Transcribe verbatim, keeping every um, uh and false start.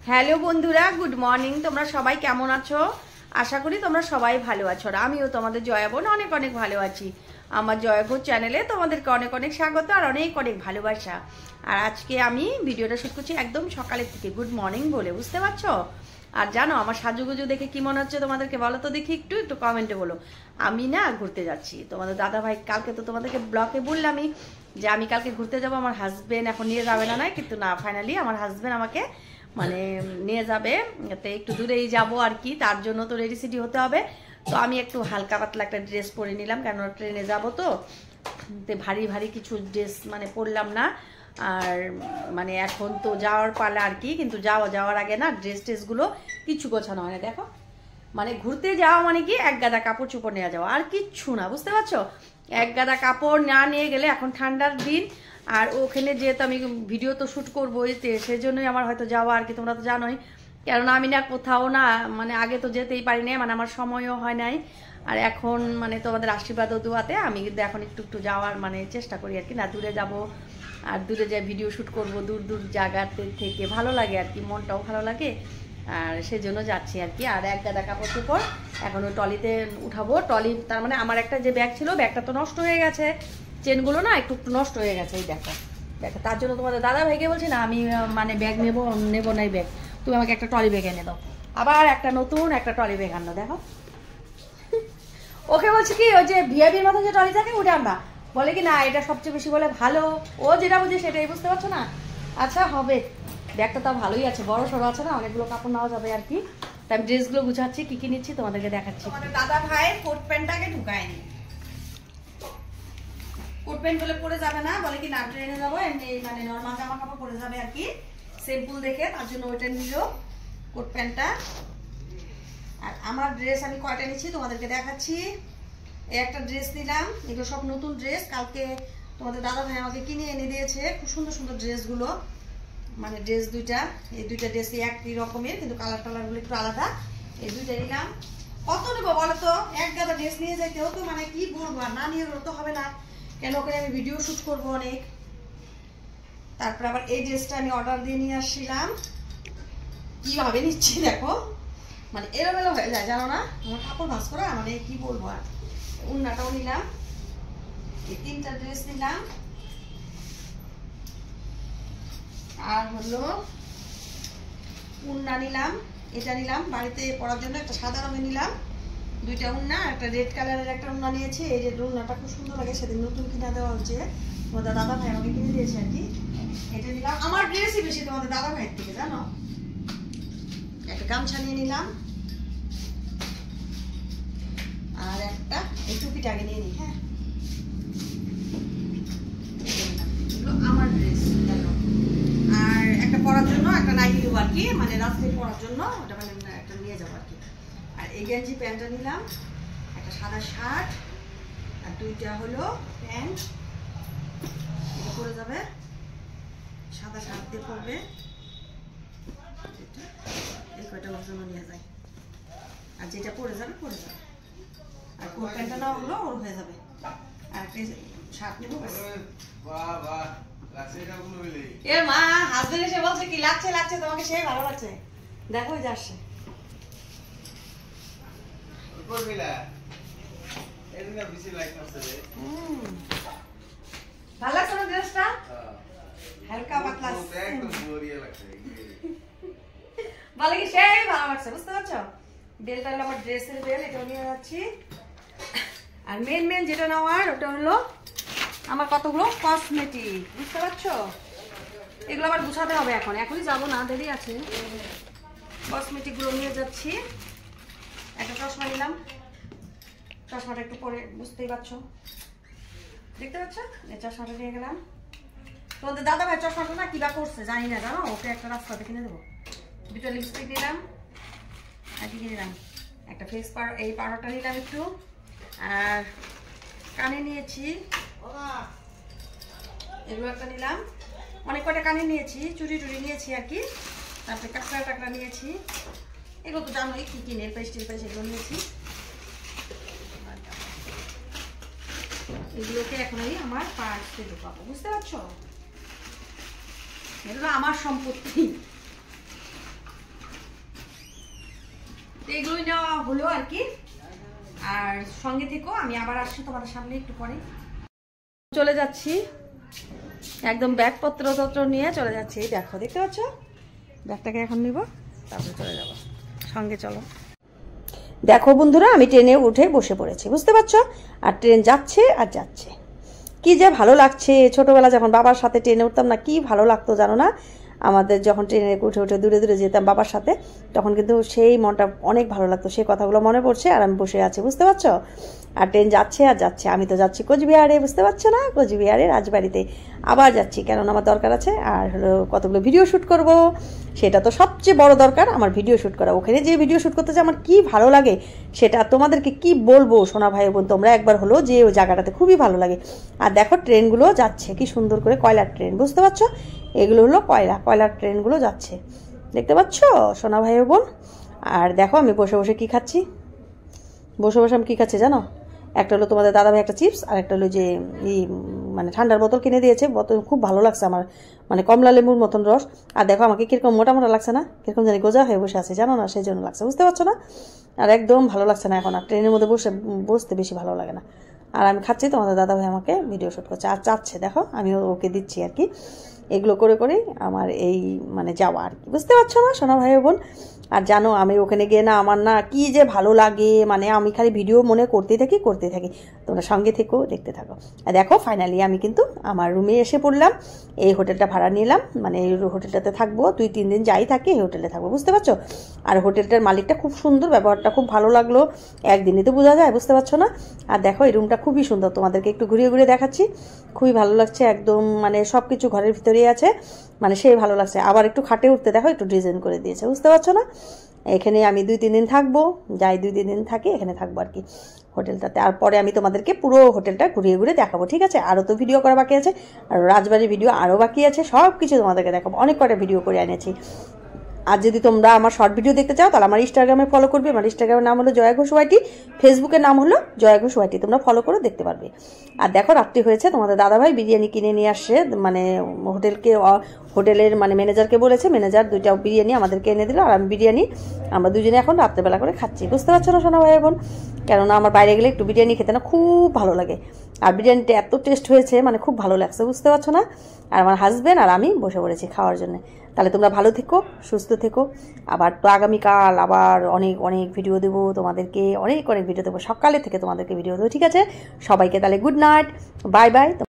Hello বন্ধুরা, good morning. তোমরা সবাই কেমন আছো? আশা করি তোমরা সবাই ভালো আছো। আর আমিও তোমাদের জয়া বোন অনেক অনেক ভালো আছি। আমার জয়া বোন চ্যানেলে তোমাদেরকে অনেক অনেক স্বাগত আর অনেক অনেক ভালোবাসা। আর আজকে আমি ভিডিওটা শুট করছি একদম সকালের থেকে, গুড মর্নিং বলে, বুঝতে পারছো? আর জানো আমার সাজুগুজু দেখে কি মনে হচ্ছে তোমাদেরকে বলো তো দেখি, একটু একটু কমেন্টে বলো। আমি না ঘুরতে যাচ্ছি। তোমাদের দাদা ভাই কালকে তো তোমাদেরকে ব্লগে বললামই যে আমি কালকে ঘুরতে যাব। আমার হাজবেন্ড এখন নিয়ে যাবে না নয়, কিন্তু না, ফাইনালি আমার হাজবেন্ড আমাকে মানে নিয়ে যাবে। তো একটু দূরেই যাব আর কি, তার জন্য তো রেডি সিডি হতে হবে। তো আমি একটু হালকা পাতলা একটা ড্রেস পরে নিলাম, কেন ট্রেনে যাব তো তো ভারী ভারী কিছু ড্রেস মানে পরলাম না। আর মানে এখন তো যাওয়ার পালা আর কি, কিন্তু যাওয়া যাওয়ার আগে না ড্রেস ট্রেসগুলো কিছু গোছানো হয় না। দেখো মানে ঘুরতে যাওয়া মানে কি এক গাদা কাপড় চোপড় নিয়ে যাওয়া, আর কিচ্ছু না, বুঝতে পারছো? এক গাদা কাপড় না নিয়ে গেলে, এখন ঠান্ডার দিন আর ওখানে যেহেতু আমি ভিডিও তো শ্যুট করবো, সেই জন্যই আমার হয়তো যাওয়া আর কি। তোমরা তো জানোই, কেননা আমি না কোথাও না মানে আগে তো যেতেই পারি না, মানে আমার সময়ও হয় নাই। আর এখন মানে তোমাদের আশীর্বাদ ও দোয়াতে আমি কিন্তু এখন একটু একটু যাওয়ার মানে চেষ্টা করি আর কি। না দূরে যাব, আর দূরে যাই ভিডিও শ্যুট করব, দূর দূর জায়গাতে থেকে ভালো লাগে আর কি, মনটাও ভালো লাগে। আর সেজন্য যাচ্ছি আর কি। আর এক গাদা কাপড় চোপড় এখন ওই ট্রলিতে উঠাবো। ট্রলি তার মানে আমার একটা যে ব্যাগ ছিল, ব্যাগটা তো নষ্ট হয়ে গেছে, চেনগুলো না একটু একটু নষ্ট হয়ে গেছে। এই দেখো দেখো, তার জন্য তোমাদের দাদা ভাইকে বলছি না আমি মানে ব্যাগ নেবো নেবো না, এই ব্যাগ তুমি আমাকে একটা ট্রলি ব্যাগ এনে দাও। আবার একটা নতুন একটা ট্রলি ব্যাগ আনলো। দেখো ওকে বলছি কি, ওই যে ভিআইপির মতো যে ট্রলি থাকে ওটা আনবা, বলে কি না এটা সবচেয়ে বেশি বলে ভালো। ও যেটা বুঝে সেটাই, বুঝতে পারছো না? আচ্ছা হবে, ব্যাগটা তাও ভালোই আছে, বড় সড়ো আছে না, অনেকগুলো কাপড় নেওয়া যাবে আর কি। তাই আমি ড্রেসগুলো গুছাচ্ছি, কি কি নিচ্ছি তোমাদেরকে দেখাচ্ছি। আমাদের দাদা ভাইয়ের কোট প্যান্টটাকে ঢুকায়নি, কোট প্যান্ট বলে পরে যাবে না, বলে কি না ট্রেনে যাবো এমনি মানে নর্মাল জামা কাপড় পরে যাবে আর কি, সিম্পল দেখে, তার জন্য ওইটা নিল কোট প্যান্টটা। আর আমার ড্রেস আমি কয়টা নিচ্ছি তোমাদেরকে দেখাচ্ছি। এই একটা ড্রেস নিলাম, এগুলো সব নতুন ড্রেস, কালকে তোমাদের দাদা ভাই আমাকে কিনে এনে দিয়েছে, খুব সুন্দর সুন্দর ড্রেসগুলো। মানে ড্রেস দুইটা, এই দুইটা ড্রেসই একই রকমের, কিন্তু কালার টালারগুলো একটু আলাদা। এই দুইটা নিলাম। কত নেবো বলো তো? এক গাদা ড্রেস নিয়ে যাইতে হতো, মানে কি বলবো, আর না নিয়ে গেলে তো হবে না, কেন ওখানে আমি ভিডিও শ্যুট করবো অনেক। তারপর আবার এই ড্রেসটা আমি অর্ডার দিয়ে নিয়ে আসছিলাম। কিভাবে নিচ্ছি দেখো, মানে এলোমেলো হয়ে যায় জানো না, আমার কাপড় ভাঁজ করা, মানে কি বলবো। আর উন্নাটাও নিলাম, এই তিনটা ড্রেস নিলাম। আর হলো উন্না নিলাম, এটা নিলাম বাড়িতে পরার জন্য, একটা সাদা রঙের নিলাম, দুইটা উন্না, একটা রেড কালারের একটা উন্না নিয়েছি। এই রেড উন্নাটা খুব সুন্দর লাগে, সেদিন নতুন কিনা দেওয়া হচ্ছে, তোমাদের দাদা ভাই আমাকে কিনে দিয়েছে আর কি। এটা নিলাম, আমার ড্রেসই বেশি তোমাদের দাদা ভাইয়ের থেকে জানো। একটা গামছা নিয়ে নিলাম, আর একটা এই টুপিটা আগে নিয়ে নিই। হ্যাঁ, আমার ড্রেস আর একটা পরার জন্য একটা নাইটি দেবো আর কি, মানে রাত্রে পরার জন্য ওটা মানে একটা নিয়ে যাবো আর কি। আর এই গেঞ্জি প্যান্টটা নিলাম, একটা সাদা শার্ট আর দুইটা হলো প্যান্ট, এটা পরে যাবে, সাদা শার্ট দিয়ে পরবে, এই কয়টা ওর জন্য নিয়ে যায়। আর যেটা পরে যাবে পরে যাবে, আর কোট প্যান্টটা না হলো ওর হয়ে যাবে। আর একটা শার্ট নেবো। এ মা হাজবেন্ড এসে বলছে কি লাগছে লাগছে তোমাকে, সেই ভালো লাগছে, দেখো ওই যে আসছে। ভালো লাগছে না ড্রেসটা? হালকা পাতলা বলে কি সেই ভালো লাগছে, বুঝতে পারছো? বেলটা হলো আমার ড্রেসের বেল, এটাও নিয়ে যাচ্ছি। আর মেন মেন যেটা নেওয়ার ওটা হলো আমার কতগুলো কসমেটিক, বুঝতে পারছো? এগুলো আবার গুছাতে হবে, এখন এখনই যাবো না, দেরি আছে। কসমেটিকগুলো নিয়ে যাচ্ছি। একটা চশমা নিলাম, চশমাটা একটু পরে বুঝতেই পারছো, দেখতে পাচ্ছ? এই চশমাটা নিয়ে গেলাম। তোমাদের দাদা ভাই চশমাটা না কিবা করছে জানি না, জানো, ওকে একটা রাস্তাতে কিনে দেবো। দুটো লিপস্টিক নিলাম, আর কি নিলাম, একটা ফেস পাউডার, এই পাউডারটা নিলাম একটু। আর কানে নিয়েছি, এগুলো একটা নিলাম, অনেক কটা কানে নিয়েছি, চুড়ি টুড়ি নিয়েছি আর কি। তারপরে কাঁকড়া টাকড়া নিয়েছি, এগুলো তো জানোই কি কি, নেল পালিশ টেল পালিশ এগুলো নিয়েছি। এগুলোকে এখন আমি আমার পার্সে ঢোকাবো, বুঝতে পারছো? এগুলো আমার সম্পত্তি। হলো আর কি। আর সঙ্গে থেকো, আমি আবার আসছি তোমাদের সামনে একটু পরে। চলে যাচ্ছি একদম ব্যাগপত্র তত্র নিয়ে চলে যাচ্ছি। এই দেখো, দেখতে পাচ্ছ, ব্যাগটাকে এখন নিব, তারপরে চলে যাব। সঙ্গে চলো। দেখো বন্ধুরা, আমি ট্রেনে উঠে বসে পড়েছি, বুঝতে পারছো? আর ট্রেন যাচ্ছে আর যাচ্ছে, কি যে ভালো লাগছে। ছোটবেলা যখন বাবার সাথে ট্রেনে উঠতাম না, কি ভালো লাগতো জানো না? আমাদের যখন ট্রেনে উঠে উঠে দূরে দূরে যেতাম বাবার সাথে, তখন কিন্তু সেই মনটা অনেক ভালো লাগতো। সেই কথাগুলো মনে পড়ছে আর আমি বসে আছি, বুঝতে পারছো? আর ট্রেন যাচ্ছে আর যাচ্ছে। আমি তো যাচ্ছি কোচবিহারে, বুঝতে পারছো না? কোচবিহারে রাজবাড়িতে আবার যাচ্ছি, কারণ আমার দরকার আছে। আর হলো কতগুলো ভিডিও শ্যুট করব, সেটা তো সবচেয়ে বড় দরকার আমার, ভিডিও শ্যুট করা। ওখানে যে ভিডিও শ্যুট করতে চাই আমার কি ভালো লাগে, সেটা তোমাদেরকে কি বলবো সোনা ভাই বোন, তোমরা একবার হলো যে ওই জায়গাটাতে খুবই ভালো লাগে। আর দেখো ট্রেনগুলো যাচ্ছে কি সুন্দর করে, কয়লার ট্রেন, বুঝতে পারছো? এগুলো হলো কয়লা, কয়লার ট্রেনগুলো যাচ্ছে, দেখতে পাচ্ছ সোনা ভাই বোন। আর দেখো আমি বসে বসে কি খাচ্ছি, বসে বসে আমি কী খাচ্ছি জানো? একটা হলো তোমাদের দাদাভাই একটা চিপস, আর একটা হলো যে এই মানে ঠান্ডার বোতল কিনে দিয়েছে, বোতল খুব ভালো লাগছে আমার, মানে কমলা লেবুর মতন রস। আর দেখো আমাকে কীরকম মোটা মোটা লাগছে না, কীরকম জানি গোজা হয়ে বসে আছে জানো না, সেই জন্য লাগছে, বুঝতে পারছো না? আর একদম ভালো লাগছে না এখন, আর ট্রেনের মধ্যে বসে বসতে বেশি ভালো লাগে না। আর আমি খাচ্ছি, তোমাদের দাদাভাই আমাকে ভিডিও শ্যুট করছে আর চাচ্ছে, দেখো আমি ওকে দিচ্ছি আর কি। এগুলো করে করেই আমার এই মানে যাওয়া আর কি, বুঝতে পারছো না সোনা ভাই বোন? আর জানো আমি ওখানে গিয়ে না আমার না কি যে ভালো লাগে, মানে আমি খালি ভিডিও মনে করতেই থাকি করতেই থাকি। তোমরা সঙ্গে থেকেও দেখতে থাকো। আর দেখো ফাইনালি আমি কিন্তু আমার রুমে এসে পড়লাম। এই হোটেলটা ভাড়া নিলাম, মানে এই হোটেলটাতে থাকবো, দুই তিন দিন যাই থাকি এই হোটেলে থাকবো, বুঝতে পারছো? আর হোটেলটার মালিকটা খুব সুন্দর, ব্যবহারটা খুব ভালো লাগলো, একদিনই তো বোঝা যায়, বুঝতে পারছো না? আর দেখো এই রুমটা খুবই সুন্দর, তোমাদেরকে একটু ঘুরিয়ে ঘুরিয়ে দেখাচ্ছি, খুবই ভালো লাগছে একদম, মানে সব কিছু ঘরের ভিতরেই আছে, মানে সেই ভালো লাগছে। আবার একটু খাটে উঠতে দেখো একটু ডিজাইন করে দিয়েছে, বুঝতে পারছো না? এখানে আমি দুই তিন দিন থাকবো, যাই দুই তিন দিন থাকি এখানে থাকবো আর কি হোটেলটাতে। আর পরে আমি তোমাদেরকে পুরো হোটেলটা ঘুরিয়ে ঘুরিয়ে দেখাবো, ঠিক আছে? আরও তো ভিডিও করা বাকি আছে, আর রাজবাড়ির ভিডিও আরও বাকি আছে, সব কিছু তোমাদেরকে দেখাবো, অনেক কটা ভিডিও করে এনেছি। আর যদি তোমরা আমার শর্ট ভিডিও দেখতে চাও তাহলে আমার ইনস্টাগ্রামে ফলো করবে, আমার ইনস্টাগ্রামের নাম হলো জয়া ঘোষ ওয়াইটি, ফেসবুকের নাম হলো জয়া ঘোষ ওয়াইটি, তোমরা ফলো করে দেখতে পারবে। আর দেখো রাত্রি হয়েছে, তোমাদের দাদাভাই বিরিয়ানি কিনে নিয়ে আসছে, মানে হোটেলকে হোটেলের মানে ম্যানেজারকে বলেছে, ম্যানেজার দুইটা বিরিয়ানি আমাদেরকে এনে দিল, আর আমি বিরিয়ানি আমরা দুজনে এখন রাত্রেবেলা করে খাচ্ছি, বুঝতে পারছো না সোনা ভাই বোন? কেননা আমার বাইরে গেলে একটু বিরিয়ানি খেতে না খুব ভালো লাগে, আর বিরিয়ানিটা এত টেস্ট হয়েছে, মানে খুব ভালো লাগছে, বুঝতে পারছো না? আর আমার হাজব্যান্ড আর আমি বসে পড়েছি খাওয়ার জন্য। তাহলে তোমরা ভালো থেকো, সুস্থ থেকো। আবার তো আগামীকাল আবার অনেক অনেক ভিডিও দেবো তোমাদেরকে, অনেক অনেক ভিডিও দেবো, সকালে থেকে তোমাদেরকে ভিডিও দেবো, ঠিক আছে? সবাইকে তাহলে গুড নাইট, বাই বাই।